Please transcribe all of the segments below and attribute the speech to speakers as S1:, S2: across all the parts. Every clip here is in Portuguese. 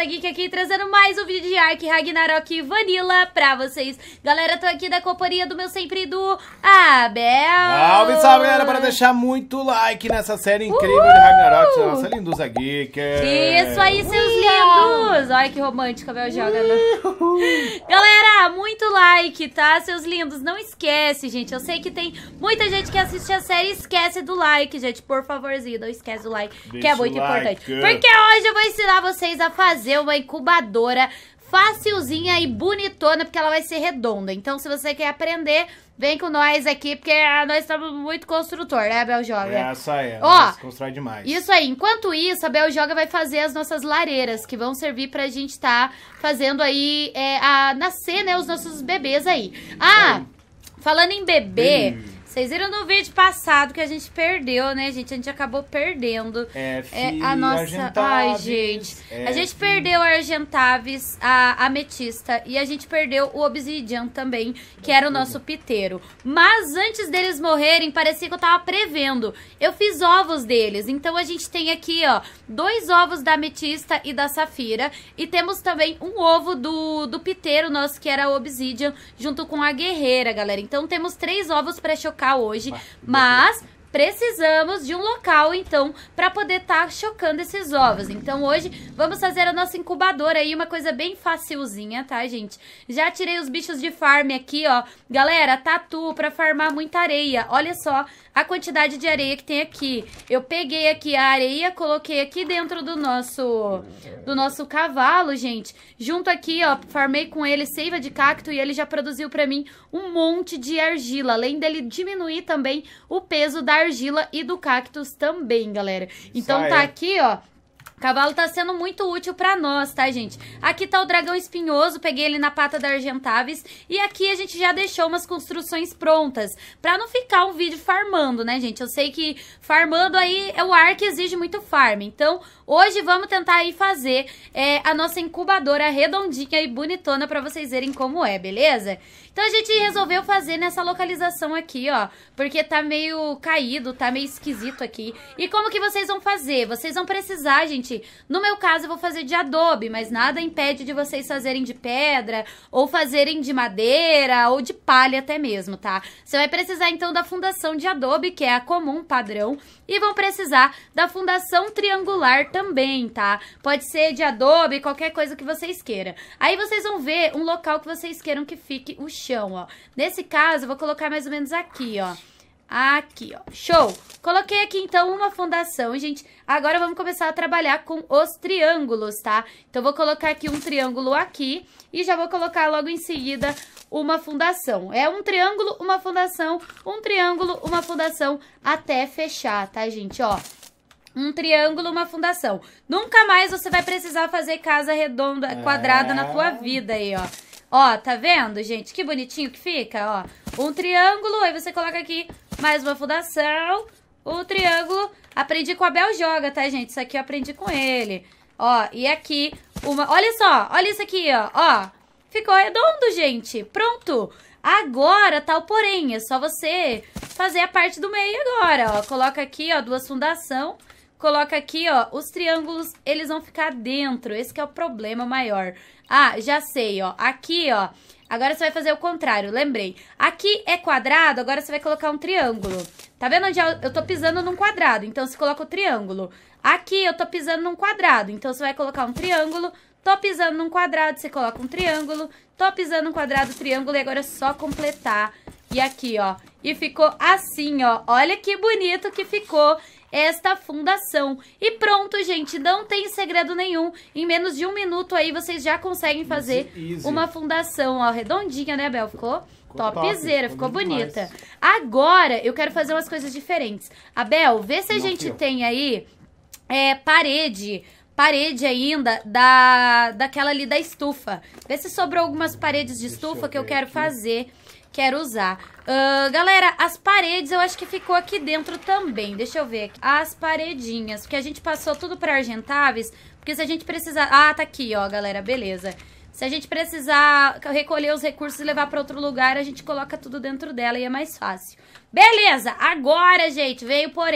S1: Geek aqui, trazendo mais um vídeo de Ark Ragnarok Vanilla pra vocês. Galera, tô aqui da companhia do meu sempre do Abel.
S2: Salve, salve, galera, para deixar muito like nessa série incrível de Ragnarok, nossa lindusa Geek.
S1: Isso aí, seus lindos. Olha que romântico, Abel joga. Galera, muito like, tá, seus lindos? Não esquece, gente, eu sei que tem muita gente que assiste a série e esquece do like, gente. Por favorzinho, não esquece do like, que é muito importante. Porque hoje eu vou ensinar vocês a fazer uma incubadora facilzinha e bonitona, porque ela vai ser redonda. Então, se você quer aprender, vem com nós aqui, porque nós estamos muito construtor, né, Abel Joga?
S2: Essa é,
S1: ó,
S2: constrói demais.
S1: Isso aí. Enquanto isso, a Abel Joga vai fazer as nossas lareiras, que vão servir pra gente estar fazendo aí, nascer, né, os nossos bebês aí. Ah, falando em bebê... Vocês viram no vídeo passado que a gente perdeu, né, gente? A gente acabou perdendo a nossa... Ai, gente. A gente perdeu a Argentavis, a ametista, e a gente perdeu o Obsidian também, que era o nosso piteiro. Mas antes deles morrerem, parecia que eu tava prevendo. Eu fiz ovos deles. Então a gente tem aqui, ó, 2 ovos da ametista e da safira. E temos também um ovo do piteiro nosso, que era o Obsidian, junto com a guerreira, galera. Então temos 3 ovos pra chocar hoje, mas precisamos de um local, então, para poder estar chocando esses ovos. Então, hoje, vamos fazer a nossa incubadora aí, uma coisa bem facilzinha, tá, gente? Já tirei os bichos de farm aqui, ó. Galera, tatu para farmar muita areia. Olha só a quantidade de areia que tem aqui. Eu peguei aqui a areia, coloquei aqui dentro do nosso cavalo, gente. Junto aqui, ó, farmei com ele seiva de cacto e ele já produziu para mim um monte de argila, além dele diminuir também o peso da argila e do cactus também, galera. Então tá aqui, ó. O cavalo tá sendo muito útil pra nós, tá, gente? Aqui tá o dragão espinhoso, peguei ele na pata da Argentavis. E aqui a gente já deixou umas construções prontas, pra não ficar um vídeo farmando, né, gente? Eu sei que farmando aí, o Ark exige muito farm. Então, hoje vamos tentar aí fazer a nossa incubadora redondinha e bonitona pra vocês verem como é, beleza? Então, a gente resolveu fazer nessa localização aqui, ó, porque tá meio caído, tá meio esquisito aqui. E como que vocês vão fazer? Vocês vão precisar, gente, no meu caso eu vou fazer de adobe, mas nada impede de vocês fazerem de pedra, ou fazerem de madeira, ou de palha até mesmo, tá? Você vai precisar então da fundação de adobe, que é a comum, padrão, e vão precisar da fundação triangular também, tá? Pode ser de adobe, qualquer coisa que vocês queiram. Aí vocês vão ver um local que vocês queiram que fique o chão, ó. Nesse caso, eu vou colocar mais ou menos aqui, ó. Aqui, ó. Show! Coloquei aqui, então, uma fundação, gente. Agora vamos começar a trabalhar com os triângulos, tá? Então, vou colocar aqui um triângulo aqui e já vou colocar logo em seguida uma fundação. É um triângulo, uma fundação, um triângulo, uma fundação, até fechar, tá, gente? Ó. Um triângulo, uma fundação. Nunca mais você vai precisar fazer casa redonda, quadrada na tua vida aí, ó. Ó, tá vendo, gente? Que bonitinho que fica, ó. Um triângulo, aí você coloca aqui mais uma fundação, um triângulo. Aprendi com o Abel Joga, tá, gente? Isso aqui eu aprendi com ele. Ó, e aqui uma... Olha só, olha isso aqui, ó. Ó, ficou redondo, gente. Pronto. Agora tá o porém, é só você fazer a parte do meio agora, ó. Coloca aqui, ó, 2 fundação. Coloca aqui, ó, os triângulos, eles vão ficar dentro. Esse que é o problema maior. Ah, já sei, ó. Aqui, ó. Agora você vai fazer o contrário, lembrei. Aqui é quadrado, agora você vai colocar um triângulo. Tá vendo onde eu tô pisando num quadrado? Então, você coloca o triângulo. Aqui eu tô pisando num quadrado. Então, você vai colocar um triângulo. Tô pisando num quadrado, você coloca um triângulo. Tô pisando num quadrado, triângulo. E agora é só completar. E aqui, ó. E ficou assim, ó. Olha que bonito que ficou esta fundação. E pronto, gente, não tem segredo nenhum. Em menos de 1 minuto aí vocês já conseguem fazer uma fundação, ó, redondinha, né, Bel? Ficou topzera, ficou bonita. Agora eu quero fazer umas coisas diferentes. Abel, vê se a gente tem aí parede ainda daquela ali da estufa. Vê se sobrou algumas paredes de estufa que eu quero fazer. Quero usar. Galera, as paredes eu acho que ficou aqui dentro também. Deixa eu ver aqui. As paredinhas, porque a gente passou tudo para Argentavis. Porque se a gente precisar... Ah, tá aqui, ó, galera, beleza. Se a gente precisar recolher os recursos e levar para outro lugar, a gente coloca tudo dentro dela e é mais fácil. Beleza, agora, gente, veio porém.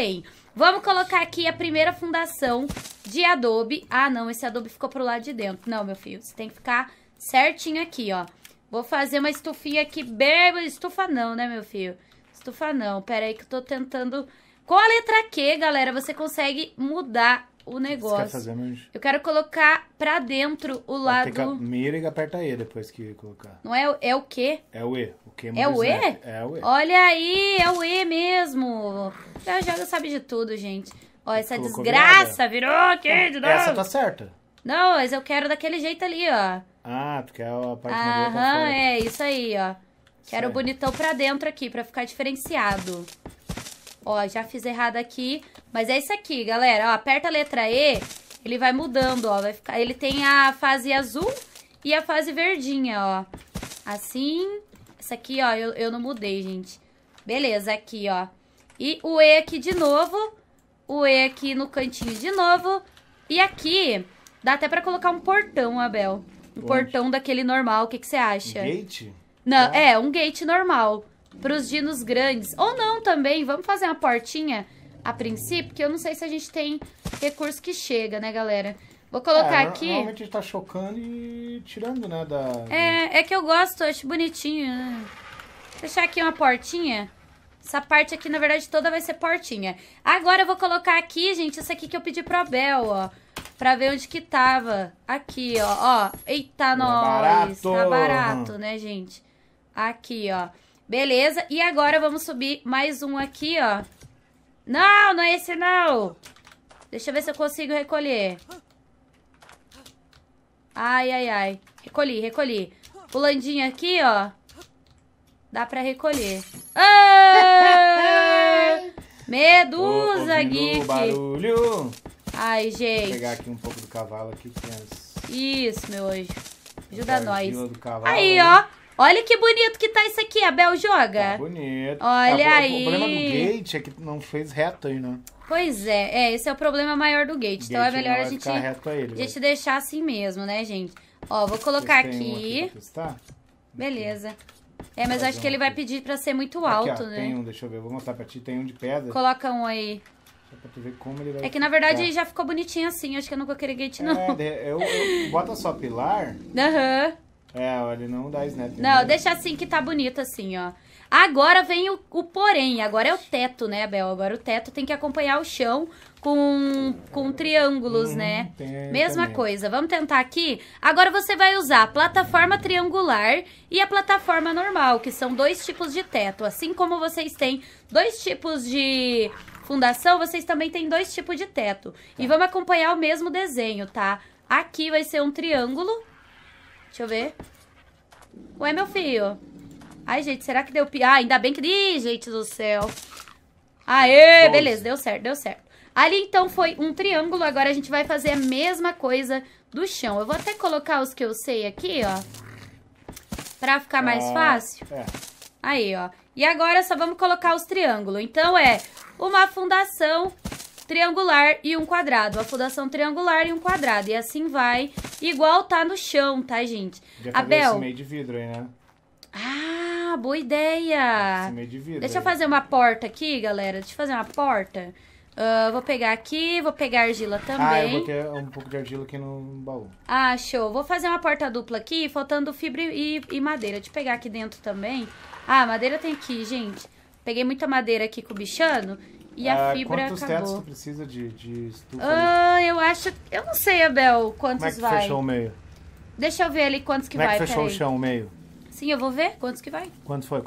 S1: Vamos colocar aqui a primeira fundação de adobe. Ah, não, esse adobe ficou pro lado de dentro. Não, meu filho, você tem que ficar certinho aqui, ó. Vou fazer uma estufinha aqui bem... Estufa não, né, meu filho? Estufa não. Pera aí que eu tô tentando... Com a letra Q, galera, você consegue mudar o negócio.
S2: Você quer fazer, meu anjo?
S1: Eu quero colocar pra dentro o lado...
S2: Mira e aperta E depois que colocar.
S1: Não é, é o quê?
S2: É o E. O Q
S1: É o E?
S2: É o E.
S1: Olha aí, é o E mesmo. A Joga sabe de tudo, gente. Ó, essa
S2: Colocou
S1: desgraça virou aqui de novo.
S2: Essa tá certa.
S1: Não, mas eu quero daquele jeito ali, ó.
S2: Ah, tu quer a parte madeira pra
S1: Aham,
S2: fora.
S1: é isso aí, ó. Quero o
S2: Certo.
S1: bonitão pra dentro aqui, pra ficar diferenciado. Ó, já fiz errado aqui. Mas é isso aqui, galera. Ó, aperta a letra E, ele vai mudando, ó. Vai ficar... Ele tem a fase azul e a fase verdinha, ó. Assim. Essa aqui, ó, eu não mudei, gente. Beleza, aqui, ó. E o E aqui de novo. O E aqui no cantinho de novo. E aqui, dá até pra colocar um portão, Abel. Um portão daquele normal, o que você acha?
S2: Gate?
S1: Não, é, um gate normal. Pros dinos grandes. Ou não também. Vamos fazer uma portinha a princípio, porque eu não sei se a gente tem recurso que chega, né, galera? Vou colocar aqui...
S2: Normalmente a gente tá chocando e tirando, né,
S1: É que eu gosto, eu acho bonitinho, né? Vou deixar aqui uma portinha. Essa parte aqui, na verdade, toda vai ser portinha. Agora eu vou colocar aqui, gente, essa aqui que eu pedi pro Abel, ó. Pra ver onde que tava. Aqui, ó. Eita, nós. Tá barato, né, gente? Aqui, ó. Beleza. E agora vamos subir mais um aqui, ó. Não, não é esse, não. Deixa eu ver se eu consigo recolher. Ai, ai, ai. Recolhi. Pulandinho aqui, ó. Dá pra recolher. Ah! Medusa, Geek.
S2: Barulho.
S1: Ai, gente.
S2: Vou pegar aqui um pouco do cavalo aqui. Que é
S1: Isso, meu anjo. Ajuda nós.
S2: Cavalo,
S1: aí,
S2: né?
S1: ó. Olha que bonito que tá isso aqui, Abel joga.
S2: Tá bonito.
S1: Olha aí.
S2: O problema do gate é que não fez reto aí, né?
S1: Pois é, esse é o problema maior do gate. Então é melhor a gente deixar assim mesmo, né, gente? Ó, vou colocar aqui. Beleza. É, mas acho que ele vai pedir pra ser muito alto,
S2: aqui, ó,
S1: né?
S2: Tem um, deixa eu ver, vou mostrar pra ti. Tem um de pedra.
S1: Coloca um aí.
S2: Só pra tu ver como ele vai...
S1: É que na verdade já ficou bonitinho assim. Acho que eu não vou querer gate, não.
S2: Eu bota só pilar.
S1: Aham.
S2: É, ele não dá snap.
S1: Não, deixa assim que tá bonito assim, ó. Agora vem o porém, agora é o teto, né, Abel? Agora o teto tem que acompanhar o chão com triângulos, né? Mesma coisa. Vamos tentar aqui? Agora você vai usar a plataforma triangular e a plataforma normal, que são dois tipos de teto. Assim como vocês têm dois tipos de fundação, vocês também têm dois tipos de teto. E vamos acompanhar o mesmo desenho, tá? Aqui vai ser um triângulo. Deixa eu ver. Ué, meu filho. Ai, gente, será que deu... Ah, ainda bem que... Ih, gente do céu. Aê, beleza, deu certo. Ali, então, foi um triângulo. Agora a gente vai fazer a mesma coisa do chão. Eu vou até colocar os que eu sei aqui, ó. Pra ficar mais fácil. Aí, ó. E agora só vamos colocar os triângulos. Então, é uma fundação triangular e um quadrado. Uma fundação triangular e um quadrado. E assim vai, igual tá no chão, tá, gente?
S2: Abel. Esse meio de vidro aí, né?
S1: Ah, boa ideia.
S2: Esse meio de vidro.
S1: Deixa eu fazer uma porta aqui, galera. Deixa eu fazer uma porta. Vou pegar aqui, vou pegar argila também.
S2: Ah, eu botei um pouco de argila aqui no baú.
S1: Ah, show. Vou fazer uma porta dupla aqui, faltando fibra e madeira. Deixa eu pegar aqui dentro também. Ah, madeira tem aqui, gente. Peguei muita madeira aqui com o bichano. E a fibra
S2: quantos
S1: acabou.
S2: tetos tu precisa de estufa?
S1: Eu acho... Eu não sei, Abel, quantos
S2: Como é que
S1: vai.
S2: fechou o meio?
S1: Deixa eu ver ali quantos que
S2: vai.
S1: vai.
S2: Como é que fechou o chão, o meio?
S1: Sim, eu vou ver quantos que vai.
S2: Quanto foi?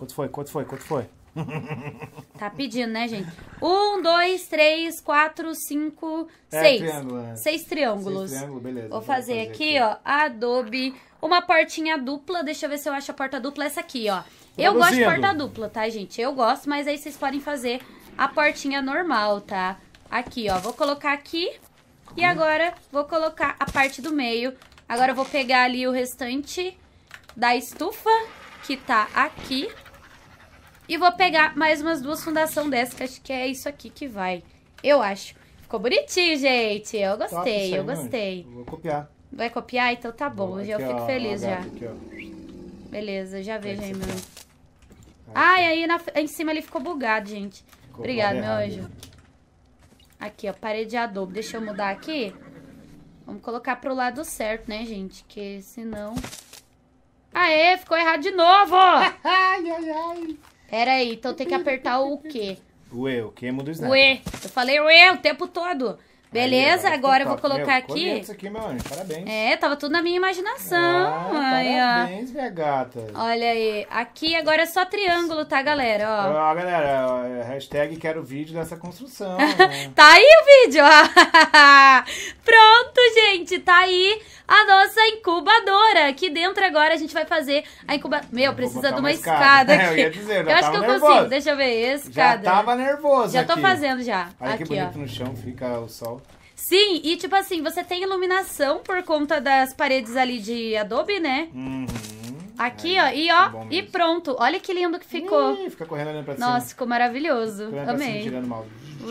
S1: Tá pedindo, né, gente? 1, 2, 3, 4, 5, 6. 6 triângulos.
S2: 6 triângulos, beleza.
S1: Vou fazer aqui, ó, adobe. Uma portinha dupla. Deixa eu ver se eu acho a porta dupla. Essa aqui, ó. Eu gosto de porta dupla, tá, gente? Eu gosto, mas aí vocês podem fazer a portinha normal, tá? Aqui, ó. Vou colocar aqui. E agora vou colocar a parte do meio. Agora eu vou pegar ali o restante da estufa, que tá aqui. E vou pegar mais umas duas fundações dessas, que acho que é isso aqui que vai. Eu acho. Ficou bonitinho, gente. Eu gostei, eu gostei.
S2: Vou copiar.
S1: Vai copiar? Então tá bom.
S2: Aqui,
S1: eu fico feliz já.
S2: Aqui,
S1: beleza, já vejo aí, meu. Ai, aí em cima ele ficou bugado, gente. Obrigada, meu anjo. Aqui, ó, parede de adobo. Deixa eu mudar aqui. Vamos colocar pro lado certo, né, gente? Que senão... Aê, ficou errado de novo!
S2: Ai, ai, ai.
S1: Pera aí, então tem que apertar o quê?
S2: O E, o que muda o Snap.
S1: O E. Eu falei o E o tempo todo. Beleza,
S2: Aí,
S1: agora eu vou
S2: ficou top.
S1: colocar
S2: Ficou
S1: aqui.
S2: lindo isso aqui, meu anjo. Parabéns.
S1: É, tava tudo na minha imaginação. Ai, ó.
S2: Parabéns, minha gata.
S1: Olha aí. Aqui agora é só triângulo, tá, galera? Ó.
S2: Ó, galera, hashtag quero vídeo dessa construção. Né?
S1: Tá aí o vídeo, ó. Pronto, gente. Tá aí a nossa incubadora. Aqui dentro agora a gente vai fazer a incubadora. Meu, precisa de uma escada aqui.
S2: Eu ia dizer,
S1: eu acho que eu consigo. Deixa eu ver. Escada.
S2: Já tava nervoso
S1: Já tô
S2: aqui.
S1: fazendo já.
S2: Olha
S1: aqui,
S2: que bonito
S1: ó.
S2: no chão fica o sol.
S1: Sim, e tipo assim, você tem iluminação por conta das paredes ali de adobe, né?
S2: Uhum.
S1: Aqui,
S2: Aí,
S1: ó, e ó,
S2: bom
S1: e
S2: mesmo.
S1: pronto. Olha que lindo que ficou.
S2: Ih, fica correndo olhando pra cima.
S1: Nossa, ficou maravilhoso.
S2: Correndo pra cima,
S1: Amei.
S2: tirando mal.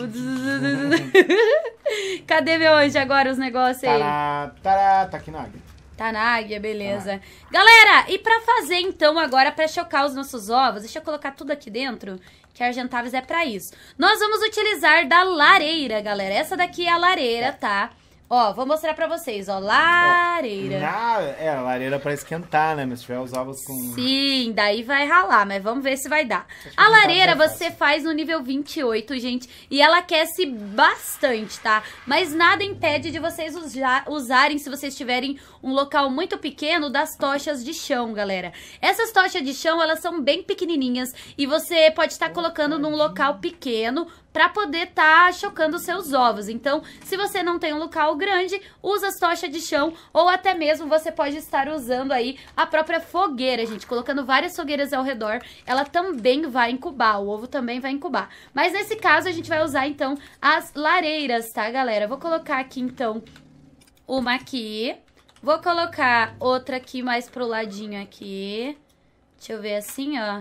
S1: Cadê meu anjo agora, os negócios aí?
S2: Tará, tá aqui na águia.
S1: Tá na águia, beleza. Galera, e pra fazer então agora, pra chocar os nossos ovos, deixa eu colocar tudo aqui dentro, que a Argentavis é pra isso. Nós vamos utilizar da lareira, galera. Essa daqui é a lareira, tá? Ó, vou mostrar pra vocês, ó, lareira.
S2: A lareira pra esquentar, né? Mas se tiver os ovos com...
S1: Sim, daí vai ralar, mas vamos ver se vai dar.
S2: Acho que
S1: A
S2: não tá,
S1: lareira
S2: mas é
S1: você
S2: fácil.
S1: faz no nível 28, gente, e ela aquece bastante, tá? Mas nada impede de vocês usarem, se vocês tiverem um local muito pequeno, das tochas de chão, galera. Essas tochas de chão, elas são bem pequenininhas e você pode estar colocando num local pequeno pra poder estar chocando os seus ovos. Então, se você não tem um local grande, usa as tochas de chão ou até mesmo você pode estar usando aí a própria fogueira, gente. Colocando várias fogueiras ao redor, ela também vai incubar, o ovo também vai incubar. Mas nesse caso, a gente vai usar então as lareiras, tá, galera? Vou colocar aqui então uma aqui. Vou colocar outra aqui mais pro ladinho aqui. Deixa eu ver assim, ó.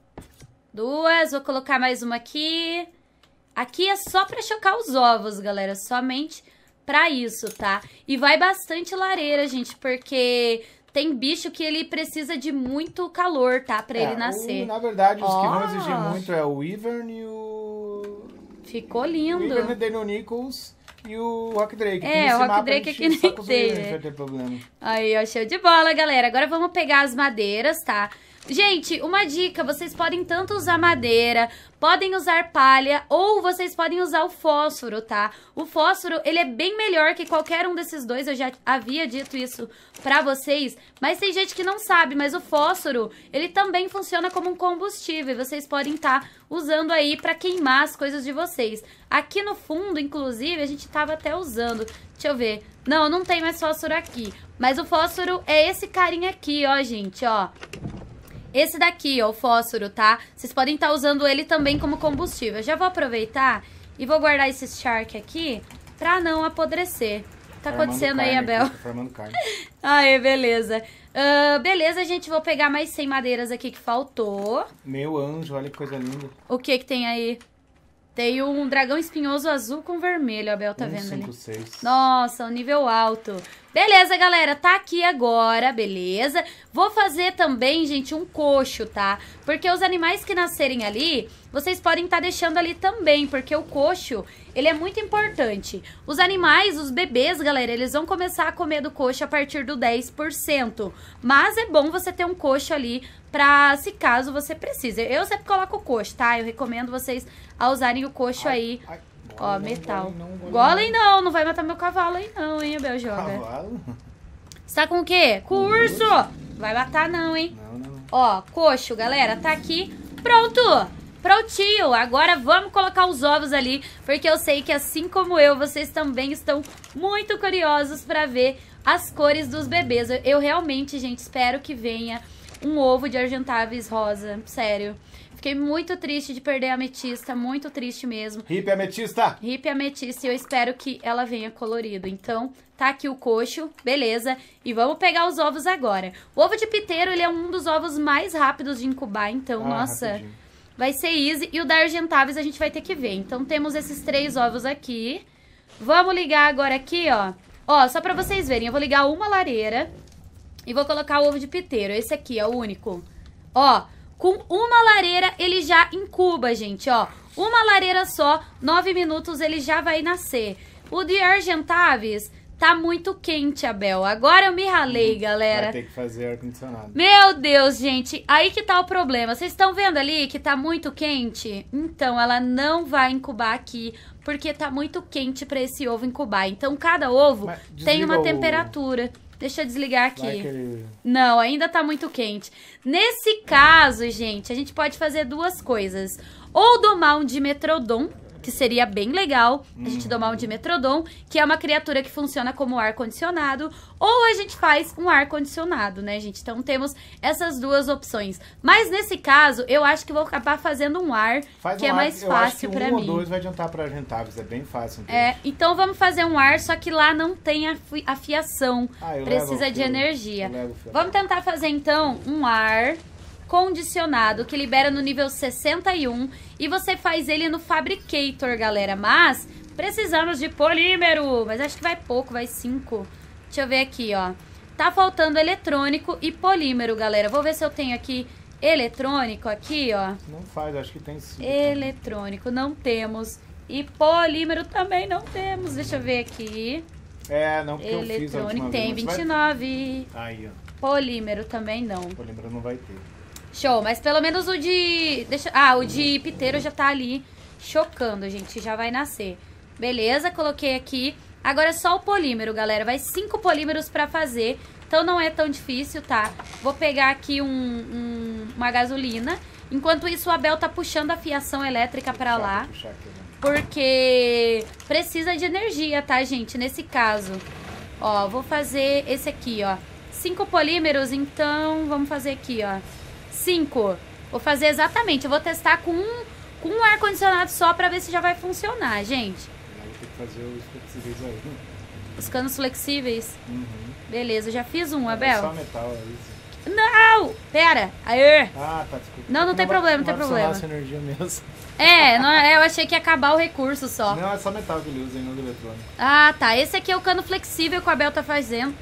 S1: Duas, vou colocar mais uma aqui. Aqui é só pra chocar os ovos, galera, somente pra isso, tá? E vai bastante lareira, gente, porque tem bicho que ele precisa de muito calor, tá? Pra ele nascer.
S2: Na verdade, os que vão exigir muito é o Wyvern e o...
S1: Ficou lindo.
S2: O Wyvern, o Daniel Nichols e o Rock Drake.
S1: É, o Rock Drake aqui nem tem, né?
S2: Vai ter problema.
S1: Aí, ó, show de bola, galera. Agora vamos pegar as madeiras, tá? Gente, uma dica, vocês podem tanto usar madeira, podem usar palha ou vocês podem usar o fósforo, tá? O fósforo, ele é bem melhor que qualquer um desses dois, eu já havia dito isso pra vocês, mas tem gente que não sabe, mas o fósforo, ele também funciona como um combustível, vocês podem estar usando aí pra queimar as coisas de vocês. Aqui no fundo, inclusive, a gente tava até usando, deixa eu ver, não tem mais fósforo aqui, mas o fósforo é esse carinha aqui, ó, gente, ó. Esse daqui, ó, o fósforo, tá? Vocês podem estar usando ele também como combustível. Eu já vou aproveitar e vou guardar esse charque aqui pra não apodrecer. Tá acontecendo aí, Abel?
S2: Tá formando carne.
S1: Aí, beleza. Beleza, gente, vou pegar mais 100 madeiras aqui que faltou.
S2: Meu anjo, olha que coisa linda.
S1: O que que tem aí? Tem um dragão espinhoso azul com vermelho, a Abel tá vendo
S2: 5,
S1: ali.
S2: 6.
S1: Nossa, um nível alto. Beleza, galera, tá aqui agora, beleza? Vou fazer também, gente, um coxo, tá? Porque os animais que nascerem ali, vocês podem estar deixando ali também, porque o coxo, ele é muito importante. Os animais, os bebês, galera, eles vão começar a comer do coxo a partir do 10%. Mas é bom você ter um coxo ali pra, se caso você precise. Eu sempre coloco o coxo, tá? Eu recomendo vocês a usarem o coxo aí. Ó, metal. Golem não vai matar meu cavalo aí não, hein, Abel joga.
S2: Cavalo?
S1: Você tá com o quê? Com o urso! Vai matar não, hein?
S2: Não.
S1: Ó, coxo, galera, tá aqui. Pronto! Prontinho! Agora vamos colocar os ovos ali, porque eu sei que assim como eu, vocês também estão muito curiosos pra ver as cores dos bebês. Eu realmente, gente, espero que venha um ovo de Argentavis rosa, sério. Fiquei muito triste de perder a ametista, muito triste mesmo.
S2: Hip ametista!
S1: Hip ametista, e eu espero que ela venha colorido. Então, tá aqui o coxo, beleza? E vamos pegar os ovos agora. O ovo de piteiro, ele é um dos ovos mais rápidos de incubar, então, nossa,
S2: rapidinho.
S1: vai ser easy. E o da Argentavis a gente vai ter que ver. Então, temos esses 3 ovos aqui. Vamos ligar agora aqui, ó. Ó, só pra vocês verem, eu vou ligar uma lareira e vou colocar o ovo de piteiro. Esse aqui é o único. Ó, com uma lareira ele já incuba, gente, ó. Uma lareira só, 9 minutos ele já vai nascer. O de Argentavis tá muito quente, Abel. Agora eu me ralei, galera.
S2: Vai ter que fazer ar-condicionado.
S1: Meu Deus, gente. Aí que tá o problema. Vocês estão vendo ali que tá muito quente? Então, ela não vai incubar aqui, porque tá muito quente pra esse ovo incubar. Então, cada ovo tem uma temperatura. Deixa eu desligar aqui. Não, ainda tá muito quente. Nesse caso, gente, a gente pode fazer duas coisas. Ou domar um Dimetrodon, que seria bem legal a gente domar um Dimetrodon, que é uma criatura que funciona como ar-condicionado, ou a gente faz um ar-condicionado, né, gente? Então temos essas duas opções. Mas nesse caso, eu acho que vou acabar fazendo um ar, que é mais fácil pra mim.
S2: Um ou dois vai adiantar pra Argentavis, é bem fácil.
S1: Então vamos fazer um ar, só que lá não tem a fiação, precisa de energia. Vamos tentar fazer então um ar condicionado, que libera no nível 61, e você faz ele no Fabricator, galera, mas precisamos de polímero, mas acho que vai pouco, vai 5. Deixa eu ver aqui, ó. Tá faltando eletrônico e polímero, galera. Vou ver se eu tenho aqui eletrônico aqui, ó.
S2: Não faz, acho que tem 5.
S1: Eletrônico, não temos. E polímero também não temos. Deixa eu ver aqui.
S2: Não, porque eu fiz a última vez.
S1: Tem 29.
S2: Aí, ó.
S1: Polímero também não.
S2: Polímero não vai ter.
S1: Show, mas pelo menos o de... o de piteiro já tá ali chocando, gente. Já vai nascer. Beleza, coloquei aqui. Agora é só o polímero, galera. Vai 5 polímeros pra fazer. Então não é tão difícil, tá? Vou pegar aqui uma gasolina. Enquanto isso, o Abel tá puxando a fiação elétrica pra lá. Porque precisa de energia, tá, gente? Nesse caso. Ó, vou fazer esse aqui, ó. 5 polímeros, então vamos fazer aqui, ó. 5. Vou fazer exatamente. Eu vou testar com um ar-condicionado só pra ver se já vai funcionar, gente.
S2: Vou ter que fazer os flexíveis aí.
S1: Os canos flexíveis?
S2: Uhum.
S1: Beleza, eu já fiz um, Abel.
S2: É só metal, é isso.
S1: Não! Pera! Aê!
S2: Ah, tá, desculpa.
S1: Não tem problema, não tem problema.
S2: Essa energia mesmo.
S1: Eu achei que ia acabar o recurso só.
S2: Não, é só metal que ele usa, não do eletrônico.
S1: Ah, tá. Esse aqui é o cano flexível que o Abel tá fazendo.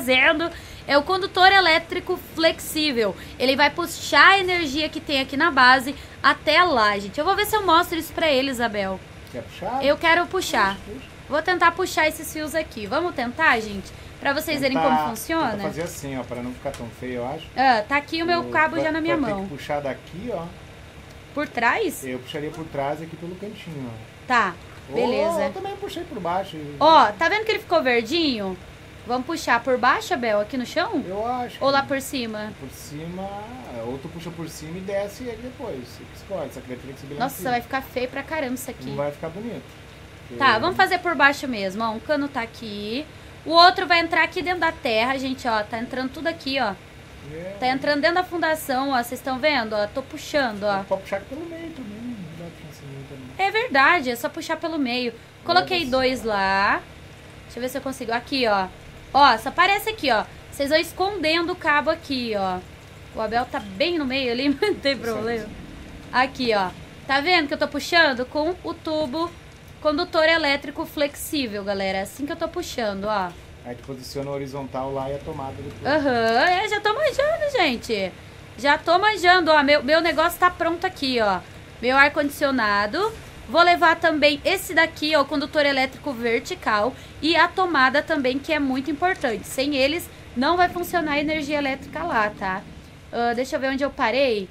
S1: É o condutor elétrico flexível. Ele vai puxar a energia que tem aqui na base até lá, gente. Eu vou ver se eu mostro isso pra eles, Abel.
S2: Quer puxar?
S1: Eu quero puxar. Puxa. Vou tentar puxar esses fios aqui. Vamos tentar, gente? Pra vocês verem como funciona.
S2: Vou fazer assim, ó, pra não ficar tão feio, eu acho.
S1: Tá aqui o meu cabo já na minha mão.
S2: Tem que puxar daqui, ó.
S1: Por trás?
S2: Eu puxaria por trás aqui pelo cantinho, ó.
S1: Tá, beleza.
S2: Eu também puxei por baixo.
S1: Ó, tá vendo que ele ficou verdinho? Vamos puxar por baixo, Abel, aqui no chão?
S2: Eu acho.
S1: Ou lá por cima?
S2: Por cima, ou tu puxa por cima e desce ele depois. Você escolhe, só que vai ter que subir lá.
S1: Nossa, vai ficar feio pra caramba isso aqui.
S2: Não vai ficar bonito.
S1: Tá, vamos fazer por baixo mesmo, ó. Um cano tá aqui. O outro vai entrar aqui dentro da terra, gente, ó. Tá entrando tudo aqui, ó. Tá entrando dentro da fundação, ó. Vocês estão vendo, ó? Tô puxando, ó.
S2: Pode puxar pelo meio também.
S1: É verdade, é só puxar pelo meio. Coloquei 2 lá. Deixa eu ver se eu consigo. Aqui, ó. Ó, só aparece aqui, ó. Vocês vão escondendo o cabo aqui, ó. O Abel tá bem no meio ali, não tem problema. Aqui, ó. Tá vendo que eu tô puxando com o tubo condutor elétrico flexível, galera. É assim que eu tô puxando, ó.
S2: Aí tu posiciona o horizontal lá e a tomada depois.
S1: Já tô manjando, gente. Já tô manjando, ó. Meu negócio tá pronto aqui, ó. Meu ar-condicionado. Vou levar também esse daqui, ó, o condutor elétrico vertical. E a tomada também, que é muito importante. Sem eles, não vai funcionar a energia elétrica lá, tá? Deixa eu ver onde eu parei.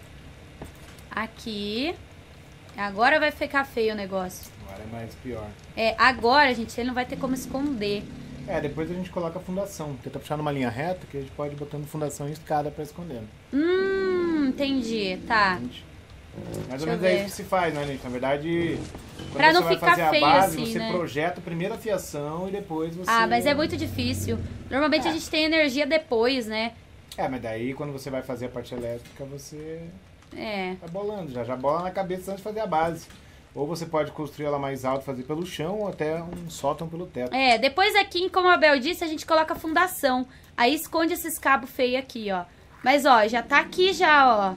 S1: Aqui. Agora vai ficar feio o negócio.
S2: Agora é mais pior.
S1: Agora, gente, ele não vai ter como esconder.
S2: Depois a gente coloca a fundação. Tenta puxar numa linha reta, que a gente pode ir botando fundação em escada pra esconder.
S1: Entendi, tá.
S2: Mais ou menos é isso que se faz, né, gente? Na verdade, quando
S1: pra não
S2: você
S1: ficar
S2: vai fazer
S1: feio
S2: a base,
S1: assim,
S2: você
S1: né?
S2: projeta primeiro a fiação e depois você...
S1: mas é muito difícil. Normalmente a gente tem energia depois, né?
S2: Mas daí quando você vai fazer a parte elétrica, você vai bolando. Já bola na cabeça antes de fazer a base. Ou você pode construir ela mais alta, fazer pelo chão, ou até um sótão pelo teto.
S1: Depois aqui, como a Bel disse, a gente coloca a fundação. Aí esconde esses cabos feios aqui, ó. Mas, ó, já tá aqui já, ó.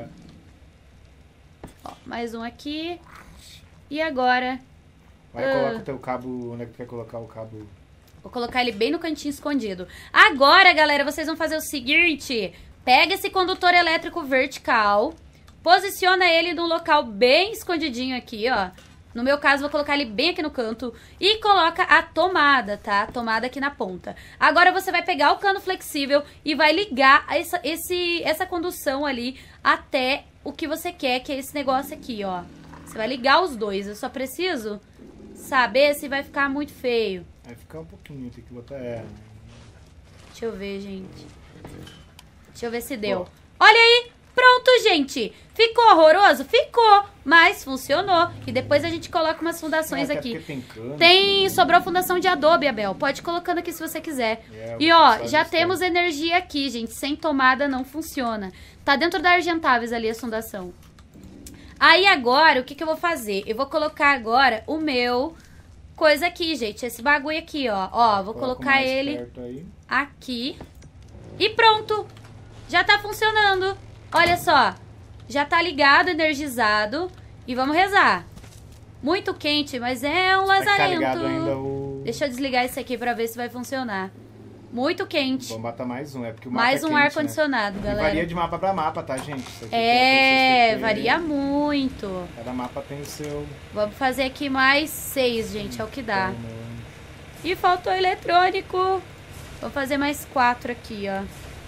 S1: Ó, mais um aqui. E agora?
S2: Coloca o teu cabo, onde é que tu quer colocar o cabo?
S1: Vou colocar ele bem no cantinho escondido. Agora, galera, vocês vão fazer o seguinte. Pega esse condutor elétrico vertical, Posiciona ele num local bem escondidinho aqui, ó. No meu caso, vou colocar ele bem aqui no canto. E coloca a tomada, tá? A tomada aqui na ponta. Agora você vai pegar o cano flexível e vai ligar essa condução ali até o que você quer, que é esse negócio aqui, ó. Você vai ligar os dois. Eu só preciso saber se vai ficar muito feio.
S2: Vai ficar um pouquinho, tem que botar...
S1: Deixa eu ver, gente. Deixa eu ver se deu. Olha aí! Pronto, gente! Ficou horroroso? Ficou! Mas funcionou. E depois a gente coloca umas fundações aqui. Sobrou fundação de adobe, Abel. Pode ir colocando aqui se você quiser. E ó, já temos energia aqui, gente. Sem tomada não funciona. Tá dentro da Argentavis ali a fundação. Aí agora, o que eu vou fazer? Eu vou colocar agora o meu coisa aqui, gente. Esse bagulho aqui, ó. Ó, vou colocar ele aqui. E pronto! Já tá funcionando. Olha só. Já tá ligado, energizado. E vamos rezar. Muito quente, mas é um lazarento. Deixa eu desligar esse aqui pra ver se vai funcionar. Muito quente.
S2: Vamos botar mais um, porque o mapa
S1: mais um ar-condicionado, galera.
S2: E varia de mapa pra mapa, tá, gente?
S1: Varia muito.
S2: Cada mapa tem o seu...
S1: Vamos fazer aqui mais 6, gente, é o que dá. E faltou eletrônico. Vou fazer mais 4 aqui, ó.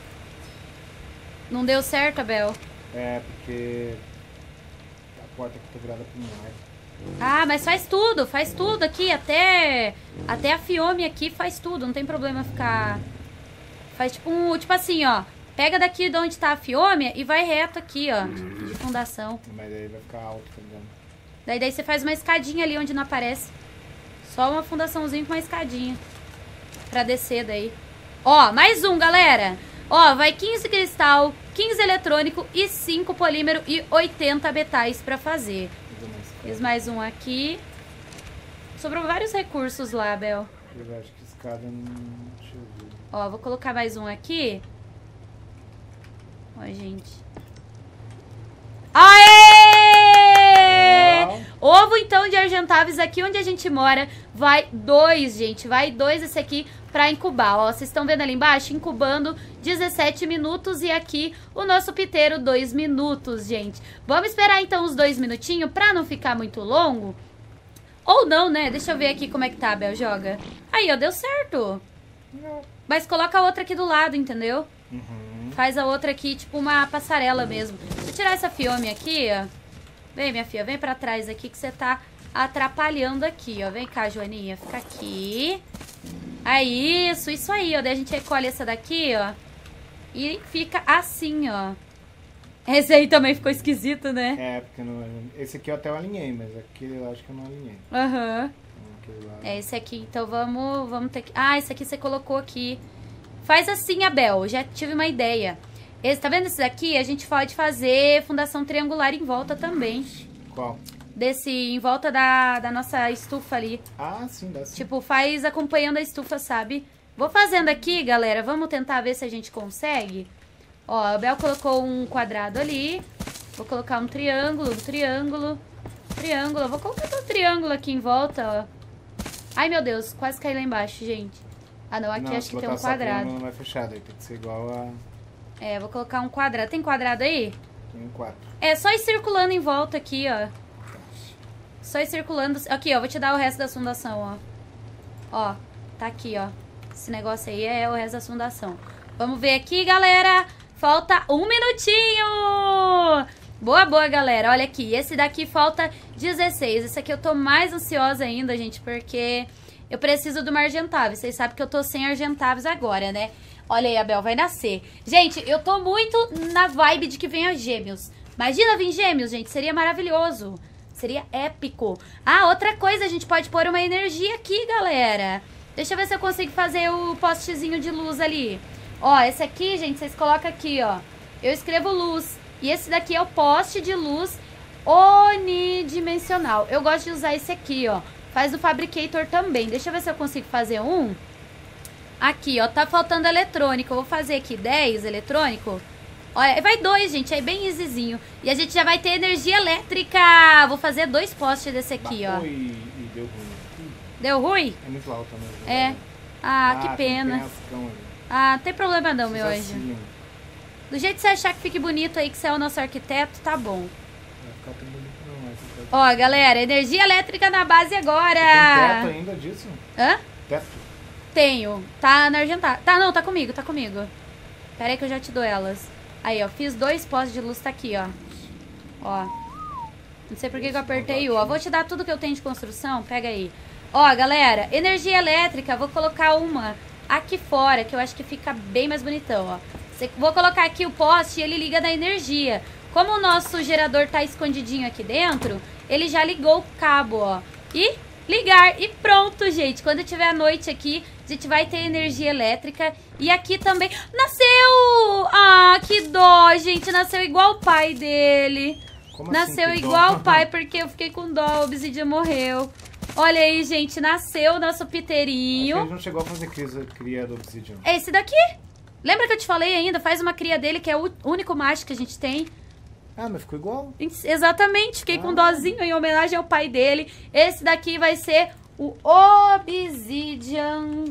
S1: Não deu certo, Abel?
S2: Porque a porta aqui tá virada pro mar.
S1: Ah, mas faz tudo aqui, até a Fiome aqui faz tudo, não tem problema ficar... Faz tipo assim, ó, pega daqui de onde tá a Fiome e vai reto aqui, ó, de fundação.
S2: Mas aí vai ficar alto, tá ligado?
S1: Daí você faz uma escadinha ali onde não aparece. Só uma fundaçãozinha com uma escadinha pra descer daí. Ó, mais um, galera. Ó, vai 15 cristal, 15 eletrônico e 5 polímero e 80 metais pra fazer. Fiz mais um aqui. Sobrou vários recursos lá, Bel.
S2: Eu acho que escada não... Deixa eu ver.
S1: Ó, vou colocar mais um aqui. Ó, gente. Aê! Ovo, então, de Argentavis aqui onde a gente mora. Vai 2, gente. Vai 2 esse aqui pra incubar. Ó, vocês estão vendo ali embaixo? Incubando 17 minutos. E aqui o nosso piteiro 2 minutos, gente. Vamos esperar, então, os 2 minutinhos pra não ficar muito longo. Ou não, né? Deixa eu ver aqui como é que tá, Bel. Joga. Aí, ó, deu certo. Mas coloca a outra aqui do lado, entendeu? Faz a outra aqui, tipo uma passarela mesmo. Vou tirar essa Fiome aqui, ó. Vem, minha filha, vem pra trás aqui que você tá atrapalhando aqui, ó. Vem cá, Joaninha, fica aqui. Aí, isso aí, ó. Daí a gente recolhe essa daqui, ó. E fica assim, ó. Esse aí também ficou esquisito, né?
S2: Porque não... Esse aqui eu até alinhei, mas aquele eu acho que eu não alinhei.
S1: Esse aqui, então vamos ter que... Ah, esse aqui você colocou aqui. Faz assim, Abel, já tive uma ideia. Tá vendo esse daqui? A gente pode fazer fundação triangular em volta também.
S2: Qual?
S1: Em volta da nossa estufa ali.
S2: Ah, sim, dá sim.
S1: Tipo, faz acompanhando a estufa, sabe? Vou fazendo aqui, galera. Vamos tentar ver se a gente consegue. Ó, a Abel colocou um quadrado ali. Vou colocar um triângulo. Eu vou colocar um triângulo aqui em volta, ó. Ai, meu Deus, quase caí lá embaixo, gente. Ah, não, aqui acho que tem um quadrado.
S2: Não vai fechar, daí tem que ser igual a...
S1: Vou colocar um quadrado. Tem quadrado aí?
S2: Tem 4.
S1: Só ir circulando em volta aqui, ó. Só ir circulando. Aqui, ó, vou te dar o resto da fundação, ó. Ó, tá aqui, ó. Esse negócio aí é o resto da fundação. Vamos ver aqui, galera. Falta 1 minutinho! Boa, galera. Olha aqui, esse daqui falta 16. Esse aqui eu tô mais ansiosa ainda, gente, porque... Eu preciso de uma Argentavis. Vocês sabem que eu tô sem Argentavis agora, né? Olha aí, Abel, vai nascer. Gente, eu tô muito na vibe de que venha gêmeos. Imagina vir gêmeos, gente. Seria maravilhoso. Seria épico. Ah, outra coisa, a gente pode pôr uma energia aqui, galera. Deixa eu ver se eu consigo fazer o postezinho de luz ali. Ó, esse aqui, gente, vocês colocam aqui, ó. Eu escrevo luz. E esse daqui é o poste de luz unidimensional. Eu gosto de usar esse aqui, ó. Faz o Fabricator também. Deixa eu ver se eu consigo fazer um. Aqui, ó. Tá faltando eletrônico. Eu vou fazer aqui 10 eletrônico. Olha, vai 2, gente. Aí bem easyzinho. E a gente já vai ter energia elétrica. Vou fazer 2 postes desse aqui, ó.
S2: E deu ruim.
S1: Deu ruim?
S2: É muito alto também.
S1: Ah, que pena. Não tem problema não, meu anjo. Do jeito que você achar que fique bonito aí, que você é o nosso arquiteto, tá bom.
S2: Vai ficar tão bonito não, mas...
S1: Ó, galera, energia elétrica na base agora.
S2: Tem teto ainda disso?
S1: Hã?
S2: Teto?
S1: Tenho. Tá na Argentável. Tá, não, tá comigo, tá comigo. Pera aí que eu já te dou elas. Aí, ó, fiz 2 postes de luz, tá aqui, ó. Ó. Não sei por que eu apertei o, ó. Vou te dar tudo que eu tenho de construção, pega aí. Ó, galera, energia elétrica, vou colocar uma aqui fora, que eu acho que fica bem mais bonitão, ó. Vou colocar aqui o poste e ele liga da energia. Como o nosso gerador tá escondidinho aqui dentro, ele já ligou o cabo, ó. E ligar. E pronto, gente. Quando tiver a noite aqui, a gente vai ter energia elétrica. E aqui também... Nasceu! Ah, que dó, gente. Nasceu igual o pai dele.
S2: Como
S1: nasceu
S2: assim,
S1: igual o pai, porque eu fiquei com dó. O Obsidian morreu. Olha aí, gente. Nasceu o nosso piteirinho.
S2: Ele não chegou a fazer cria do Obsidian.
S1: É esse daqui. Lembra que eu te falei ainda? Faz uma cria dele, que é o único macho que a gente tem.
S2: Ah, mas ficou igual.
S1: Exatamente. Fiquei com dózinho em homenagem ao pai dele. Esse daqui vai ser o Obsidian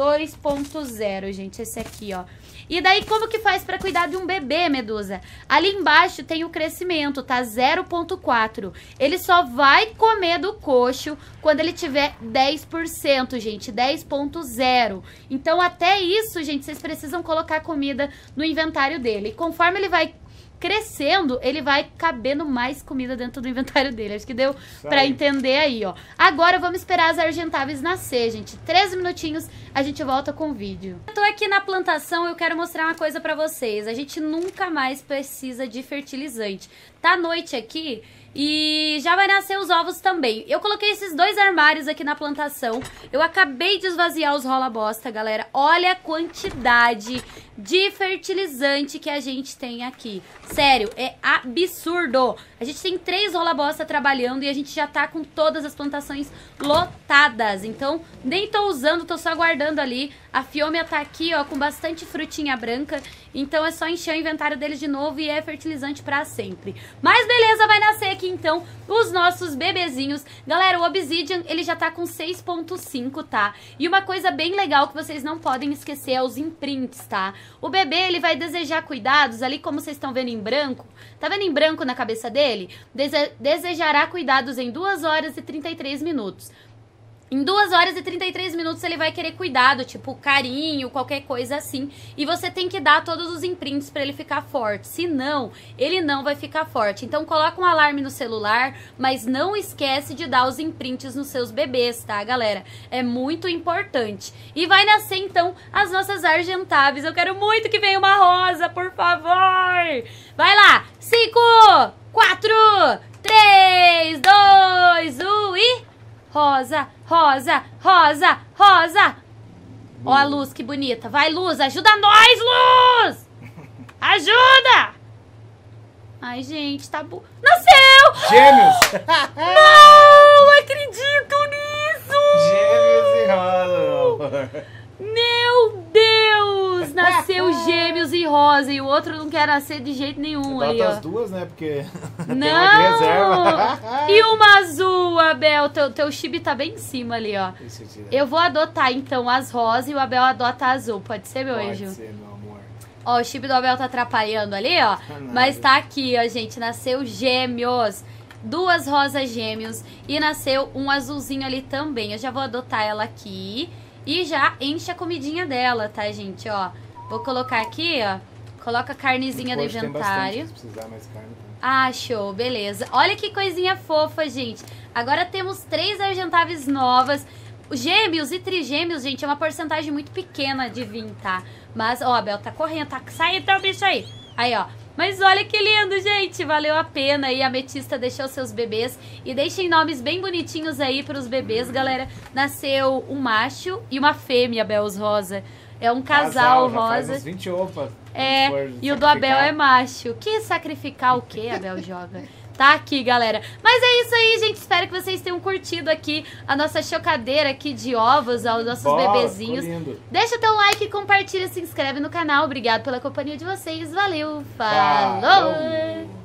S1: 2.0, gente. Esse aqui, ó. E daí, como que faz pra cuidar de um bebê, Medusa? Ali embaixo tem o crescimento, tá? 0.4. Ele só vai comer do coxo quando ele tiver 10%, gente. 10.0. Então, até isso, gente, vocês precisam colocar comida no inventário dele. E conforme ele vai crescendo, ele vai cabendo mais comida dentro do inventário dele. Acho que deu pra entender aí, ó. Agora vamos esperar as argentáveis nascer, gente. 13 minutinhos, a gente volta com o vídeo. Eu tô aqui na plantação, eu quero mostrar uma coisa pra vocês. A gente nunca mais precisa de fertilizante. Tá noite aqui e já vai nascer os ovos também. Eu coloquei esses 2 armários aqui na plantação. Eu acabei de esvaziar os rola-bosta, galera. Olha a quantidade de fertilizante que a gente tem aqui. Sério, é absurdo. A gente tem 3 rola-bosta trabalhando e a gente já tá com todas as plantações lotadas. Então, nem tô usando, tô só guardando ali. A Fiômia tá aqui, ó, com bastante frutinha branca. Então, é só encher o inventário deles de novo e é fertilizante pra sempre. Mas beleza, vai nascer aqui então os nossos bebezinhos. Galera, o Obsidian, ele já tá com 6.5, tá? E uma coisa bem legal que vocês não podem esquecer é os imprints, tá? O bebê, ele vai desejar cuidados, ali como vocês estão vendo em branco. Tá vendo em branco na cabeça dele? Desejará cuidados em 2 horas e 33 minutos. Em 2 horas e 33 minutos ele vai querer cuidado, tipo carinho, qualquer coisa assim. E você tem que dar todos os imprints pra ele ficar forte. Senão, ele não vai ficar forte. Então coloca um alarme no celular, mas não esquece de dar os imprints nos seus bebês, tá, galera? É muito importante. E vai nascer então as nossas argentáveis. Eu quero muito que venha uma rosa, por favor! Vai lá! 5, 4, 3, 2, 1 e... Rosa, rosa, rosa, rosa. Ó a luz, que bonita. Vai, Luz, ajuda nós, Luz! Ajuda! Ai, gente, tá bom. Nasceu!
S2: Gêmeos!
S1: Não acredito nisso!
S2: Gêmeos e rosa.
S1: Meu Deus! Nasceu gêmeos e rosa. E o outro não quer nascer de jeito nenhum ali, ó.
S2: Bota as duas, né? Porque
S1: não!
S2: tem uma de reserva.
S1: E uma azul, Abel. Teu chibi tá bem em cima ali, ó. Eu vou adotar, então, as rosas e o Abel adota a azul. Pode ser, meu anjo?
S2: Pode ser, meu amor.
S1: Ó, o chibi do Abel tá atrapalhando ali, ó. Mas tá aqui, ó, gente. Nasceu gêmeos. 2 rosas gêmeos. E nasceu um azulzinho ali também. Eu já vou adotar ela aqui. E já enche a comidinha dela, tá, gente? Ó, vou colocar aqui, ó. Coloca a carnezinha do inventário.
S2: Se precisar mais carne, tá?
S1: Ah, show, beleza. Olha que coisinha fofa, gente. Agora temos 3 argentáveis novas. Gêmeos e trigêmeos, gente, é uma porcentagem muito pequena de vir, tá? Mas, ó, a Bel tá correndo, tá? Sai então, bicho aí. Aí, ó. Mas olha que lindo, gente. Valeu a pena. E a Ametista deixou seus bebês. E deixem nomes bem bonitinhos aí pros bebês, galera. Nasceu um macho e uma fêmea, Belos Rosa. É um casal rosa.
S2: Faz uns 20 opa.
S1: É, e o do Abel é macho. Que sacrificar o que, Abel joga? Tá aqui, galera. Mas é isso aí, gente. Espero que vocês tenham curtido aqui a nossa chocadeira aqui de ovos aos nossos bebezinhos. Deixa teu like, compartilha, se inscreve no canal. Obrigado pela companhia de vocês. Valeu. Falou.